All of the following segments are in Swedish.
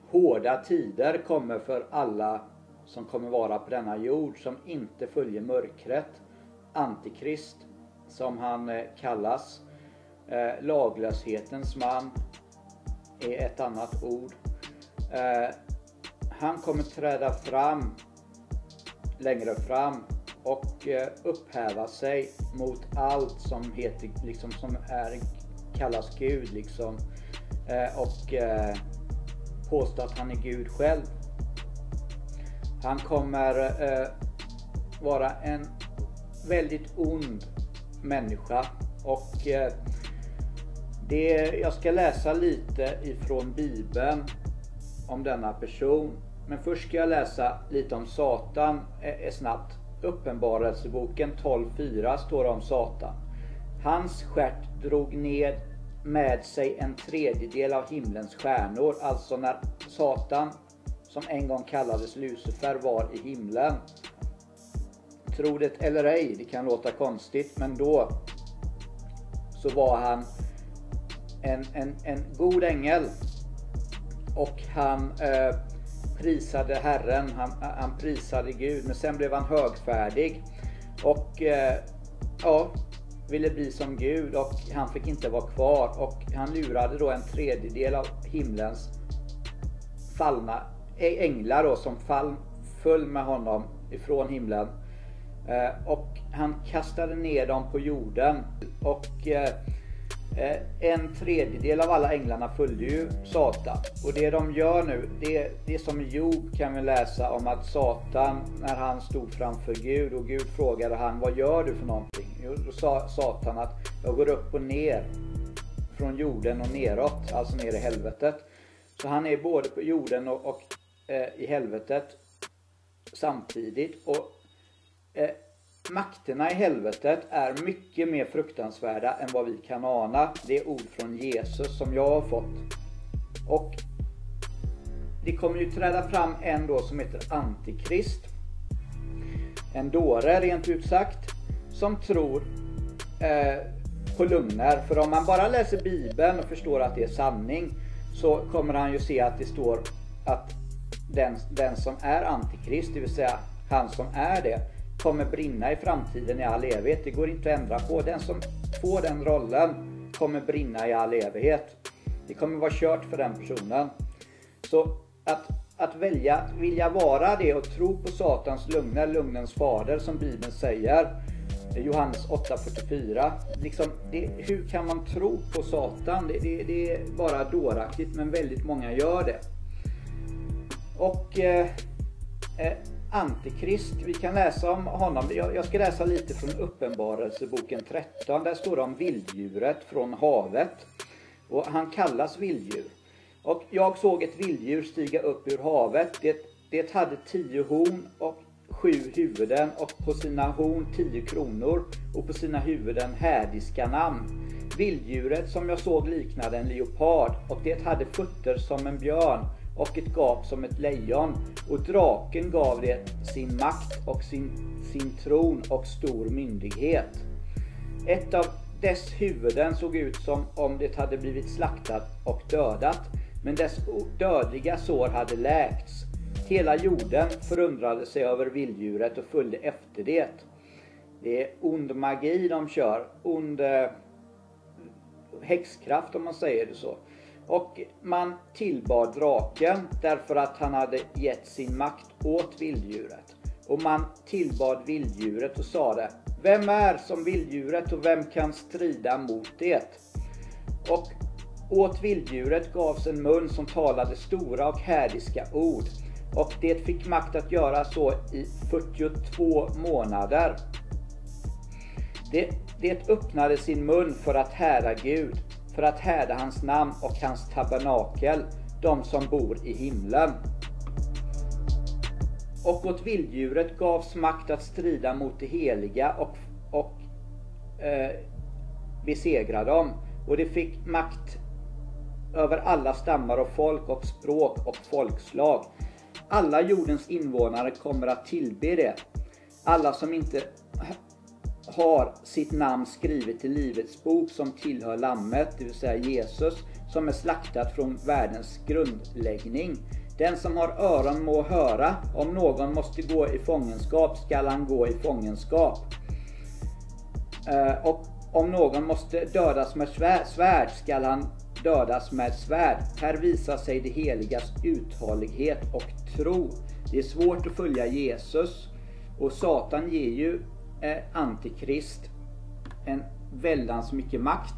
hårda tider kommer för alla som kommer vara på denna jord som inte följer mörkret. Antikrist som han kallas. Laglöshetens man är ett annat ord. Han kommer träda fram längre fram och upphäva sig mot allt som heter liksom, som kallas Gud liksom, och påstå att han är Gud själv. Han kommer vara en väldigt ond människa, och jag ska läsa lite ifrån Bibeln om denna person. Men först ska jag läsa lite om Satan snabbt. Uppenbarelseboken 12:4 står det om Satan. Hans stjärt drog ned med sig en tredjedel av himlens stjärnor. Alltså när Satan, som en gång kallades Lucifer, var i himlen. Tro det eller ej, det kan låta konstigt, men då så var han en god ängel. Och han prisade Herren, han prisade Gud, men sen blev han högfärdig och ville bli som Gud, och han fick inte vara kvar, och han lurade då en tredjedel av himlens fallna änglar då, som föll med honom ifrån himlen, och han kastade ner dem på jorden, och en tredjedel av alla änglarna följde ju Satan. Och det de gör nu, det som i Job kan vi läsa om att Satan, när han stod framför Gud och Gud frågade han, vad gör du för någonting? Jo, då sa Satan att jag går upp och ner från jorden och neråt, alltså ner i helvetet. Så han är både på jorden och i helvetet samtidigt. Och makterna i helvetet är mycket mer fruktansvärda än vad vi kan ana. Det är ord från Jesus som jag har fått. Och det kommer ju träda fram en då som heter Antikrist. En dåre rent ut sagt. Som tror på lögner. För om man bara läser Bibeln och förstår att det är sanning, så kommer han ju se att det står att den som är Antikrist, det vill säga han som är det, kommer brinna i framtiden i all evighet. Det går inte att ändra på. Den som får den rollen kommer brinna i all evighet. Det kommer vara kört för den personen. Så att vilja vara det och tro på Satans lögner, lögnens fader som Bibeln säger, Johannes 8:44. Liksom, hur kan man tro på Satan? Det är bara dåraktigt, men väldigt många gör det. Och Antikrist, vi kan läsa om honom. Jag ska läsa lite från Uppenbarelseboken 13. Där står det om vilddjuret från havet. Och han kallas vilddjur. Och jag såg ett vilddjur stiga upp ur havet. Det hade 10 horn och 7 huvuden, och på sina horn 10 kronor, och på sina huvuden härdiska namn. Vilddjuret som jag såg liknade en leopard, och det hade fötter som en björn och ett gap som ett lejon, och draken gav det sin makt och sin tron och stor myndighet. Ett av dess huvuden såg ut som om det hade blivit slaktat och dödat, men dess dödliga sår hade läkts. Hela jorden förundrade sig över vilddjuret och följde efter det. Det är ond magi de kör, ond häxkraft om man säger det så. Och man tillbad draken därför att han hade gett sin makt åt vilddjuret. Och man tillbad vilddjuret och sa det: vem är som vilddjuret och vem kan strida mot det? Och åt vilddjuret gavs en mun som talade stora och härdiska ord. Och det fick makt att göra så i 42 månader. Det öppnade sin mun för att härda Gud, för att härda hans namn och hans tabernakel, de som bor i himlen. Och åt vilddjuret gavs makt att strida mot det heliga och besegra dem. Och det fick makt över alla stammar och folk och språk och folkslag. Alla jordens invånare kommer att tillbe det. Alla som inte har sitt namn skrivet i livets bok som tillhör lammet, det vill säga Jesus, som är slaktat från världens grundläggning. Den som har öron må höra. Om någon måste gå i fångenskap skall han gå i fångenskap. Och om någon måste dödas med svärd skall han dödas med svärd. Här visar sig det heligas uthållighet och tro. Det är svårt att följa Jesus. Och Satan ger ju antikrist en väldans mycket makt.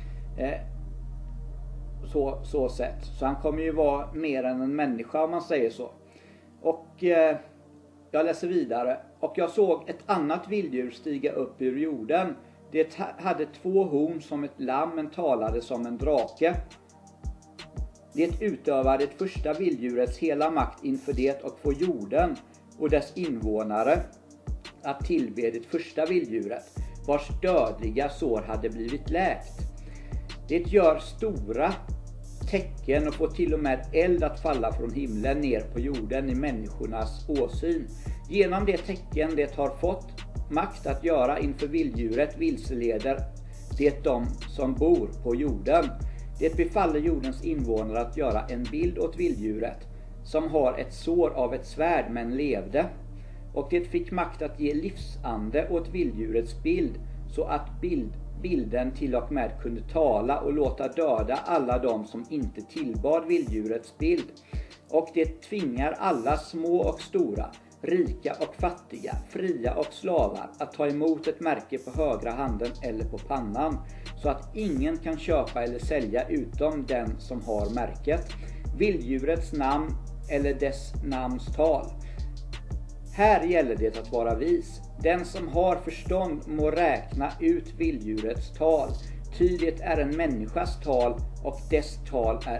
Så sätt. Så han kommer ju vara mer än en människa om man säger så. Och jag läser vidare. Och jag såg ett annat vilddjur stiga upp ur jorden. Det hade 2 horn som ett lamm, men talade som en drake. Det utövade det första vilddjurets hela makt inför det och få jorden och dess invånare att tillbe det första vilddjuret, vars dödliga sår hade blivit läkt. Det gör stora tecken och får till och med eld att falla från himlen ner på jorden i människornas åsyn. Genom det tecken det har fått makt att göra inför vilddjuret vilseleder det de som bor på jorden. Det befaller jordens invånare att göra en bild åt vilddjuret som har ett sår av ett svärd men levde. Och det fick makt att ge livsande åt vilddjurets bild så att bilden till och med kunde tala och låta döda alla de som inte tillbad vilddjurets bild. Och det tvingar alla små och stora, rika och fattiga, fria och slavar att ta emot ett märke på högra handen eller på pannan, så att ingen kan köpa eller sälja utom den som har märket, vilddjurets namn eller dess namns tal. Här gäller det att vara vis. Den som har förstånd må räkna ut vilddjurets tal, ty det är en människas tal och dess tal är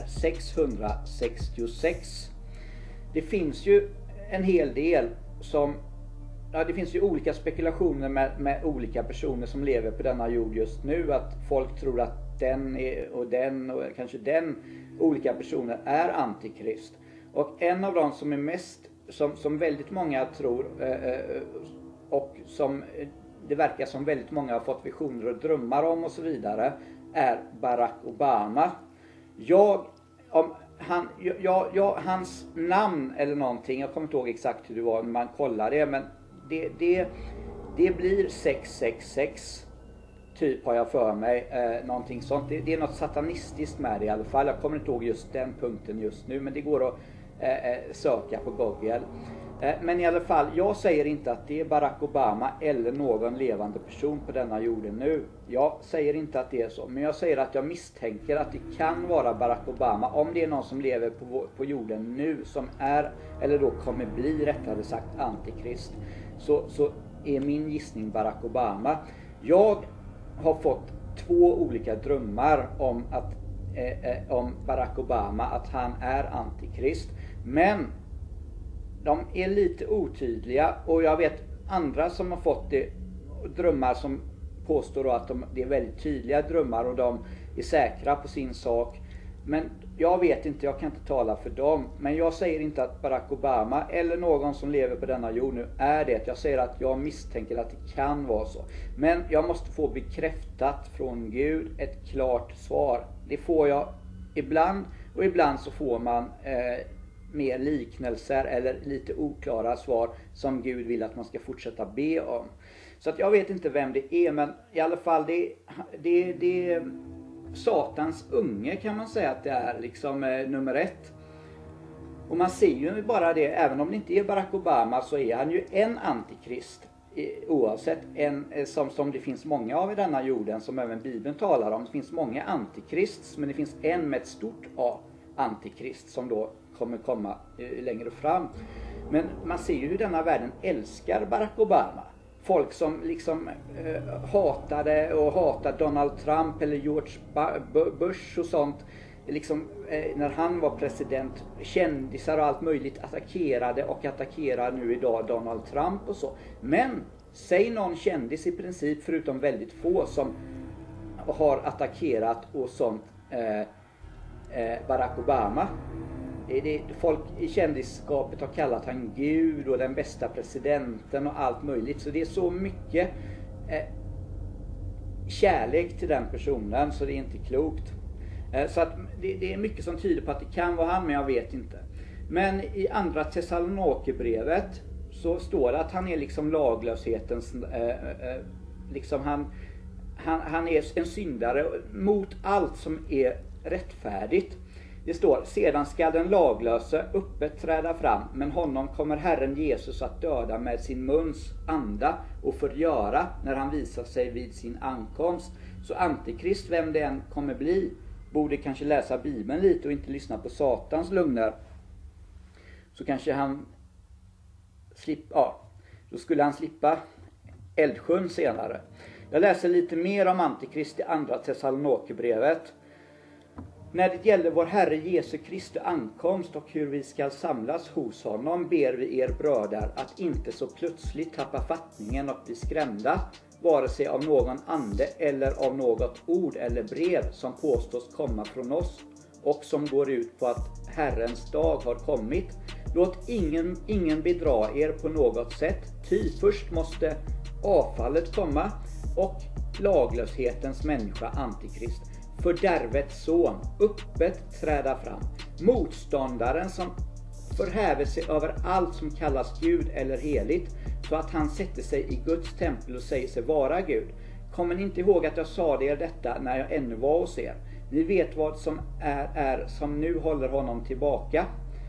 666. Det finns ju en hel del som, det finns ju olika spekulationer med olika personer som lever på denna jord just nu, att folk tror att den och kanske den olika personer är antikrist. Och en av dem som är mest, som väldigt många tror och som det verkar som väldigt många har fått visioner och drömmar om och så vidare, är Barack Obama. Hans namn eller någonting, jag kommer inte ihåg exakt hur det var när man kollar det, men det blir 666 typ, har jag för mig, någonting sånt. Det är något satanistiskt med det i alla fall. Jag kommer inte ihåg just den punkten just nu, men det går att söka på Google. Men i alla fall, jag säger inte att det är Barack Obama eller någon levande person på denna jorden nu. Jag säger inte att det är så, men jag säger att jag misstänker att det kan vara Barack Obama, om det är någon som lever på jorden nu som är, eller då kommer bli rättare sagt, antikrist, så är min gissning Barack Obama. Jag har fått 2 olika drömmar om Barack Obama, att han är antikrist, men de är lite otydliga, och jag vet andra som har fått drömmar som påstår att det är väldigt tydliga drömmar och de är säkra på sin sak. Men jag vet inte, jag kan inte tala för dem. Men jag säger inte att Barack Obama eller någon som lever på denna jord nu är det. Jag säger att jag misstänker att det kan vara så. Men jag måste få bekräftat från Gud ett klart svar. Det får jag ibland, och ibland så får man mer liknelser eller lite oklara svar som Gud vill att man ska fortsätta be om. Så att jag vet inte vem det är, men i alla fall det är Satans unge, kan man säga att det är liksom nummer 1. Och man ser ju bara det, även om det inte är Barack Obama, så är han ju en antikrist. Oavsett som det finns många av i denna jorden, som även Bibeln talar om. Det finns många antikrists, men det finns en med ett stort A, antikrist, som då kommer komma längre fram. Men man ser ju hur denna världen älskar Barack Obama. Folk som liksom hatar Donald Trump eller George Bush och sånt. Liksom, när han var president, kändisar och allt möjligt attackerar nu idag Donald Trump och så. Men säg någon kändis i princip, förutom väldigt få, som har attackerat och sånt Barack Obama. Folk i kändisskapet har kallat han Gud och den bästa presidenten och allt möjligt. Så det är så mycket kärlek till den personen, så det är inte klokt. Så att det är mycket som tyder på att det kan vara han, men jag vet inte. Men i andra Thessalonikerbrevet så står det att han är liksom laglöshetens, liksom han är en syndare mot allt som är rättfärdigt. Det står: sedan ska den laglöse öppet träda fram, men honom kommer Herren Jesus att döda med sin muns anda och förgöra när han visar sig vid sin ankomst. Så Antikrist, vem det än kommer bli, borde kanske läsa Bibeln lite och inte lyssna på Satans lögner. Så kanske han då skulle han slippa eldsjön senare. Jag läser lite mer om Antikrist i andra Thessalonikerbrevet. När det gäller vår Herre Jesu Kristi ankomst och hur vi ska samlas hos honom ber vi er bröder att inte så plötsligt tappa fattningen och bli skrämda, vare sig av någon ande eller av något ord eller brev som påstås komma från oss och som går ut på att Herrens dag har kommit. Låt ingen bedra er på något sätt, ty först måste avfallet komma och laglöshetens människa Antikrist, fördärvets son, öppet träda fram. Motståndaren som förhäver sig över allt som kallas Gud eller heligt, så att han sätter sig i Guds tempel och säger sig vara Gud. Kommer ni inte ihåg att jag sa er detta när jag ännu var hos er? Ni vet vad som är som nu håller honom tillbaka,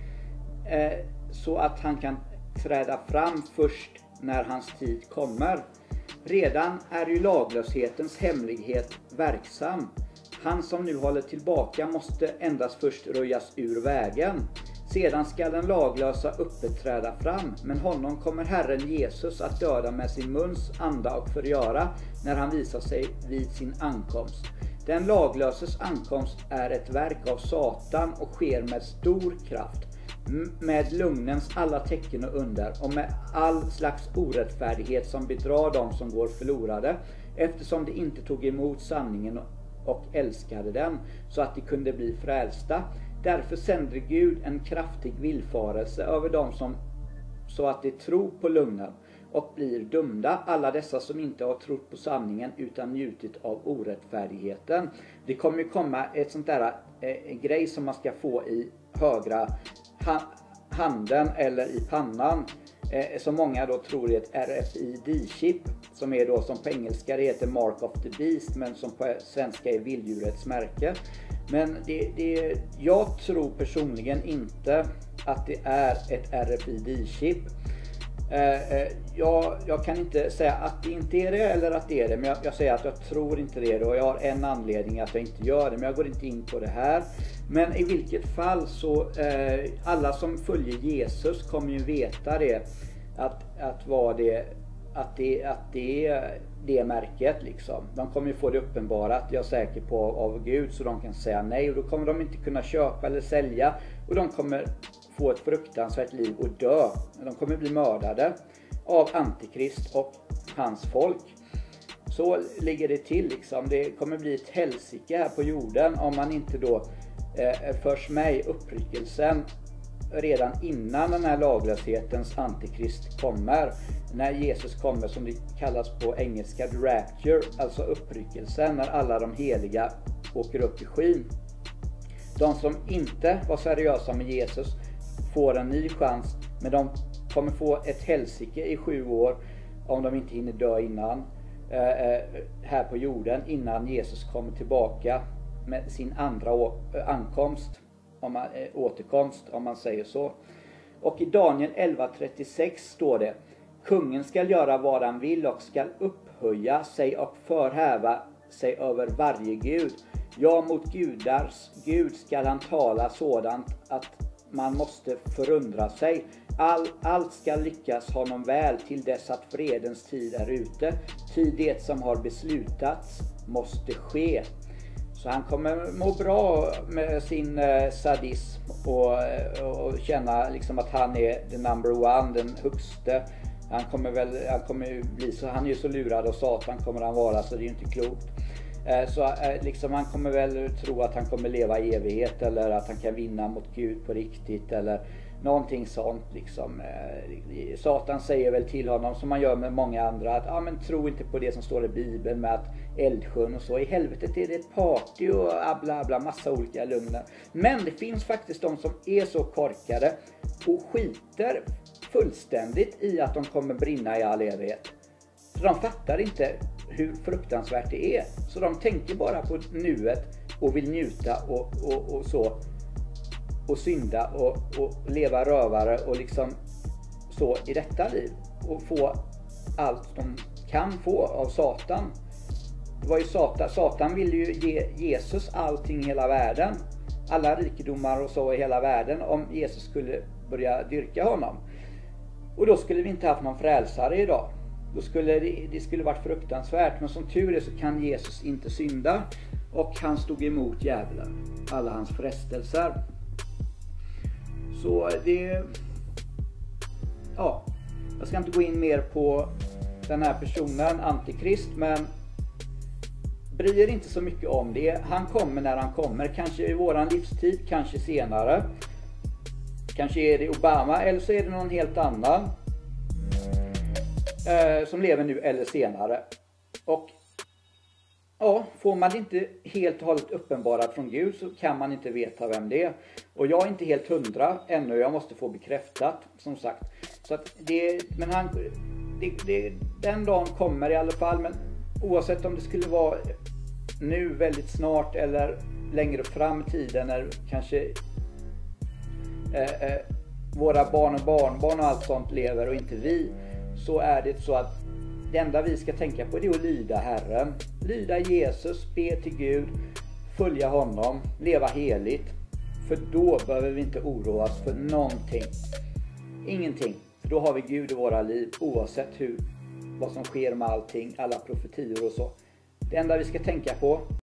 så att han kan träda fram först när hans tid kommer. Redan är ju laglöshetens hemlighet verksam. Han som nu håller tillbaka måste endast först röjas ur vägen. Sedan ska den laglösa öppet träda fram, men honom kommer Herren Jesus att döda med sin muns anda och förgöra när han visar sig vid sin ankomst. Den laglöses ankomst är ett verk av Satan och sker med stor kraft, med lugnens alla tecken och under och med all slags orättfärdighet som bedrar dem som går förlorade, eftersom de inte tog emot sanningen och älskade den så att de kunde bli frälsta. Därför sänder Gud en kraftig villfarelse över dem som, så att de tror på lögnen och blir dömda, alla dessa som inte har trott på sanningen utan njutit av orättfärdigheten. Det kommer ju komma ett sånt där grej som man ska få i högra handen eller i pannan, som många då tror är ett RFID-chip, som är då, som på engelska det heter Mark of the Beast, men som på svenska är vilddjurets märke. Men jag tror personligen inte att det är ett RFID-chip. Jag kan inte säga att det inte är det eller att det är det, men jag säger att jag tror inte det, och jag har en anledning att jag inte gör det, men jag går inte in på det här. Men i vilket fall så alla som följer Jesus kommer ju veta det, att det är märket liksom. De kommer ju få det uppenbarat, jag är säker på, av Gud, så de kan säga nej, och då kommer de inte kunna köpa eller sälja, och de kommer få ett fruktansvärt liv och dö. De kommer bli mördade av Antikrist och hans folk. Så ligger det till liksom. Det kommer bli ett helsike här på jorden om man inte då förs med i uppryckelsen redan innan den här laglöshetens Antikrist kommer. När Jesus kommer, som det kallas på engelska, the rapture, alltså uppryckelsen, när alla de heliga åker upp i skyn. De som inte var seriösa med Jesus får en ny chans, men de kommer få ett helsike i 7 år om de inte hinner dö innan här på jorden, innan Jesus kommer tillbaka med sin andra återkomst, om man säger så. Och i Daniel 11:36 står det: kungen skall göra vad han vill och skall upphöja sig och förhäva sig över varje gud. Ja, mot gudars Gud skall han tala sådant att man måste förundra sig. Allt ska lyckas honom väl till dess att fredens tid är ute. Ty det som har beslutats måste ske. Så han kommer må bra med sin sadism och känna liksom att han är the number one, den högste. Han kommer bli så, han är ju så lurad och Satan kommer han vara, så det är ju inte klokt. Så liksom han kommer väl tro att han kommer leva i evighet, eller att han kan vinna mot Gud på riktigt, eller någonting sånt liksom. Satan säger väl till honom, som man gör med många andra, att men tro inte på det som står i Bibeln med att eldsjön och så. I helvetet är det ett party och bla bla, massa olika lögner. Men det finns faktiskt de som är så korkade och skiter fullständigt i att de kommer brinna i all evighet. Så de fattar inte hur fruktansvärt det är. Så de tänker bara på nuet och vill njuta och så. Och synda och leva rövare och liksom så i detta liv. Och få allt de kan få av Satan. Det var ju Satan ville ju ge Jesus allting i hela världen. Alla rikedomar och så i hela världen, om Jesus skulle börja dyrka honom. Och då skulle vi inte haft någon frälsare idag. Då skulle det skulle varit fruktansvärt. Men som tur är så kan Jesus inte synda. Och han stod emot djävulen. Alla hans frestelser. Så det... Ja. Jag ska inte gå in mer på den här personen, Antikrist. Men bryr er inte så mycket om det. Han kommer när han kommer. Kanske i våran livstid, kanske senare. Kanske är det Obama, eller så är det någon helt annan som lever nu eller senare. Och ja, får man inte helt och hållet uppenbarat från Gud så kan man inte veta vem det är. Och jag är inte helt 100 ännu, jag måste få bekräftat som sagt. Så att men den dagen kommer i alla fall. Men oavsett om det skulle vara nu väldigt snart eller längre fram i tiden, eller kanske våra barn och barnbarn och allt sånt lever och inte vi, så är det så att det enda vi ska tänka på det är att lyda Herren, lyda Jesus, be till Gud, följa honom, leva heligt. För då behöver vi inte oroa oss för någonting, ingenting. För då har vi Gud i våra liv, oavsett vad som sker med allting, alla profetior och så. Det enda vi ska tänka på